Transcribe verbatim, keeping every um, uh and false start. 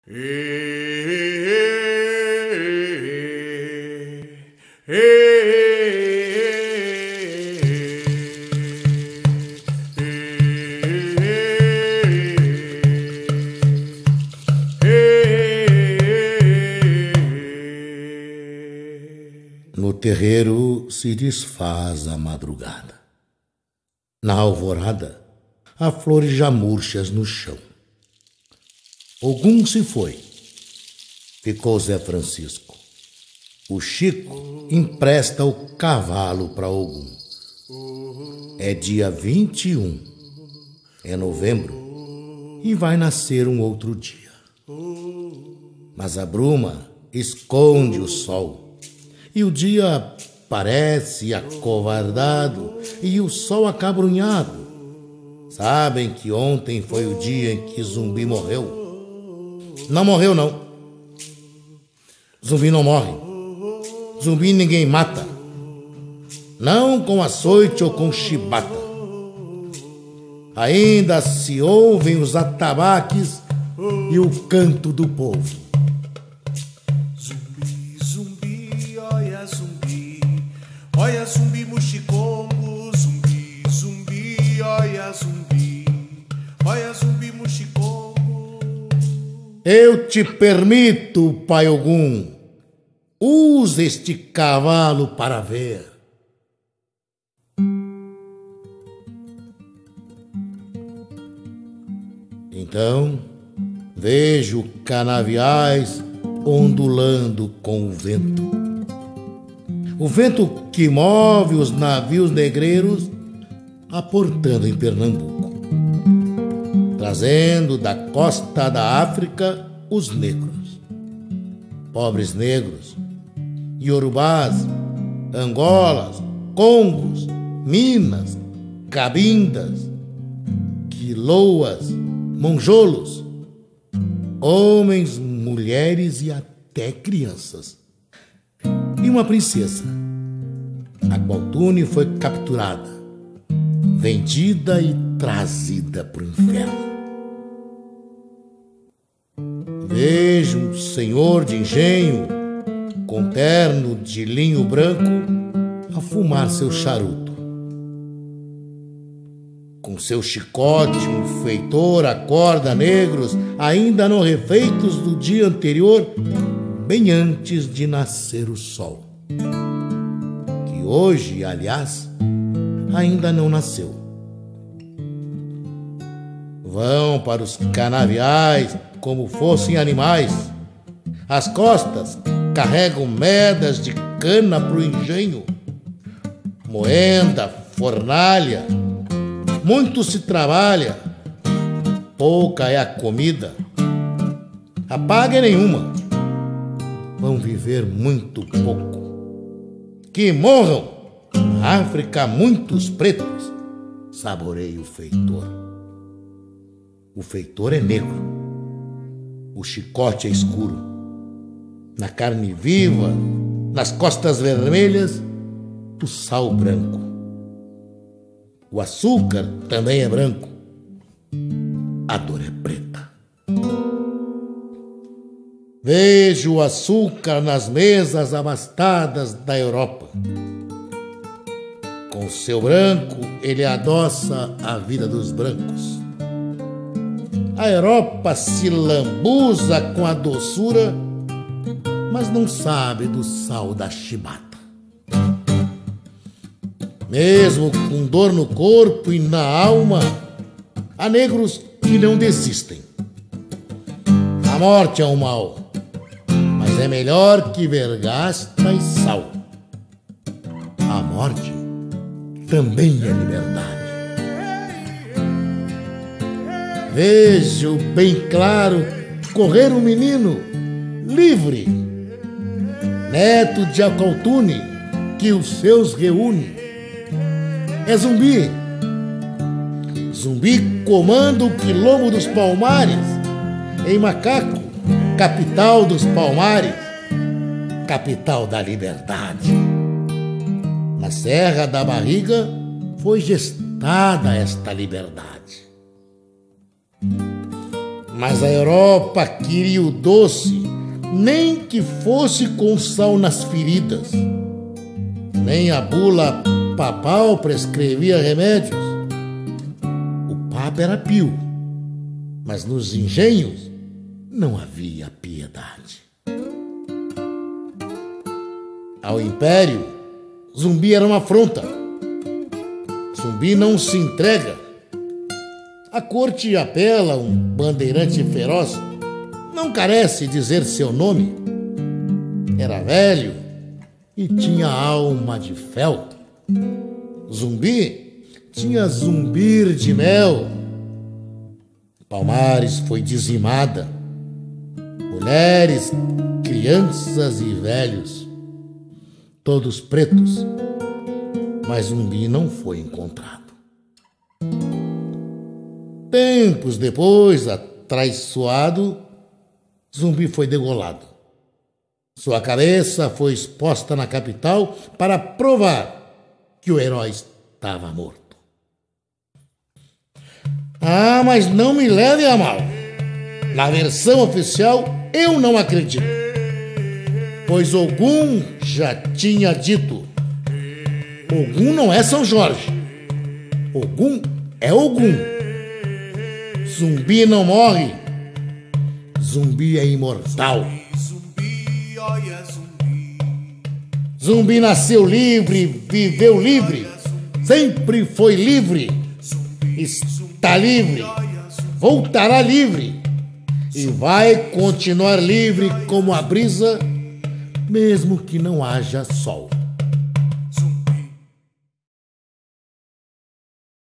No terreiro se desfaz a madrugada. Na alvorada, há flores já murchas no chão. Ogum se foi. Ficou Zé Francisco. O Chico empresta o cavalo para Ogum. É dia vinte e um. É novembro e vai nascer um outro dia. Mas a bruma esconde o sol e o dia parece acovardado e o sol acabrunhado. Sabem que ontem foi o dia em que Zumbi morreu? Não morreu, não. Zumbi não morre. Zumbi ninguém mata. Não com açoite ou com chibata. Ainda se ouvem os atabaques e o canto do povo. Zumbi, zumbi, olha zumbi, olha zumbi muxicongo, zumbi, zumbi, olha zumbi, olha zumbi muxicongo. Eu te permito, Pai Ogum, use este cavalo para ver. Então, vejo canaviais ondulando com o vento. O vento que move os navios negreiros aportando em Pernambuco, trazendo da costa da África os negros. Pobres negros, iorubás, angolas, congos, minas, cabindas, quiloas, monjolos, homens, mulheres e até crianças. E uma princesa, a qual Tune foi capturada, vendida e trazida para o inferno. Vejo um senhor de engenho, com terno de linho branco, a fumar seu charuto. Com seu chicote, um feitor acorda negros, ainda não refeitos do dia anterior, bem antes de nascer o sol. Que hoje, aliás, ainda não nasceu. Vão para os canaviais como fossem animais. As costas carregam medas de cana pro engenho. Moenda, fornalha, muito se trabalha, pouca é a comida. A paga é nenhuma. Vão viver muito pouco. Que morram! Na África muitos pretos. Saboreia o feitor. O feitor é negro. O chicote é escuro. Na carne viva, nas costas vermelhas, o sal branco. O açúcar também é branco. A dor é preta. Vejo o açúcar nas mesas abastadas da Europa. Com seu branco, ele adoça a vida dos brancos. A Europa se lambuza com a doçura, mas não sabe do sal da chibata. Mesmo com dor no corpo e na alma, há negros que não desistem. A morte é um mal, mas é melhor que vergasta e sal. A morte também é liberdade. Vejo bem claro correr um menino livre, neto de Acaltune, que os seus reúne. É Zumbi. Zumbi comanda o quilombo dos Palmares, em Macaco, capital dos Palmares, capital da liberdade. Na Serra da Barriga foi gestada esta liberdade. Mas a Europa queria o doce, nem que fosse com sal nas feridas. Nem a bula papal prescrevia remédios. O Papa era pio, mas nos engenhos não havia piedade. Ao Império, Zumbi era uma afronta. Zumbi não se entrega. A corte apela um bandeirante feroz. Não carece dizer seu nome. Era velho e tinha alma de fel. Zumbi tinha zumbir de mel. Palmares foi dizimada. Mulheres, crianças e velhos, todos pretos, mas Zumbi não foi encontrado. Tempos depois, atraiçoado, Zumbi foi degolado. Sua cabeça foi exposta na capital para provar que o herói estava morto. Ah, mas não me leve a mal. Na versão oficial, eu não acredito. Pois Ogum já tinha dito: Ogum não é São Jorge. Ogum é Ogum. Zumbi não morre. Zumbi é imortal. Zumbi, olha zumbi. Zumbi nasceu livre, viveu livre, sempre foi livre, está livre, voltará livre e vai continuar livre como a brisa, mesmo que não haja sol.